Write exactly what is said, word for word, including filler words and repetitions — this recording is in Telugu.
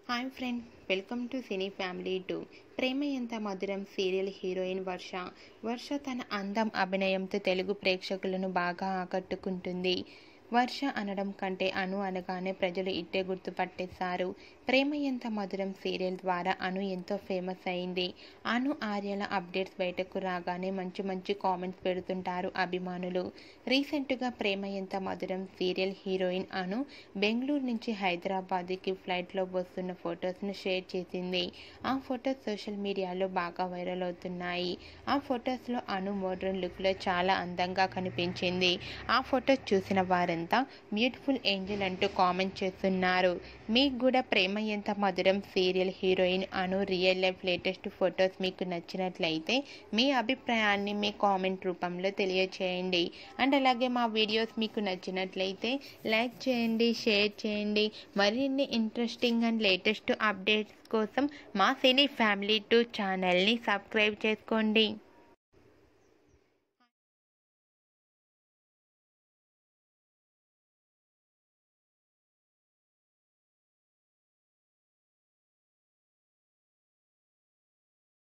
Hi friend, welcome to cine family two. Prema Entha Madhuram serial heroine వర్ష. వర్ష తన అందం, అభినయంతో తెలుగు ప్రేక్షకులను బాగా ఆకట్టుకుంటుంది. వర్ష అనడం కంటే అను అనగానే ప్రజలు ఇట్టే గుర్తుపట్టేశారు. ప్రేమ ఎంత మధురం సీరియల్ ద్వారా అను ఎంతో ఫేమస్ అయింది. అను, ఆర్యల అప్డేట్స్ బయటకు రాగానే మంచి మంచి కామెంట్స్ పెడుతుంటారు అభిమానులు. రీసెంట్గా ప్రేమ ఎంత మధురం సీరియల్ హీరోయిన్ అను బెంగళూరు నుంచి హైదరాబాద్కి ఫ్లైట్లో వస్తున్న ఫొటోస్ను షేర్ చేసింది. ఆ ఫొటోస్ సోషల్ మీడియాలో బాగా వైరల్ అవుతున్నాయి. ఆ ఫొటోస్లో అను మోడ్రన్ లుక్లో చాలా అందంగా కనిపించింది. ఆ ఫొటోస్ చూసిన వారంతా బ్యూటిఫుల్ ఏంజల్ అంటూ కామెంట్ చేస్తున్నారు. మీకు కూడా Prema Entha Madhuram serial heroine Anu real life latest photos మీకు నచ్చినట్లయితే మీ అభిప్రాయాన్ని మీ కామెంట్ రూపంలో తెలియచేయండి. అండ్ అలాగే మా వీడియోస్ మీకు నచ్చినట్లయితే లైక్ చేయండి, షేర్ చేయండి. మరిన్ని ఇంట్రెస్టింగ్ అండ్ లేటెస్ట్ అప్డేట్స్ కోసం మా సినీ ఫ్యామిలీ టూ ఛానల్ని సబ్స్క్రైబ్ చేసుకోండి.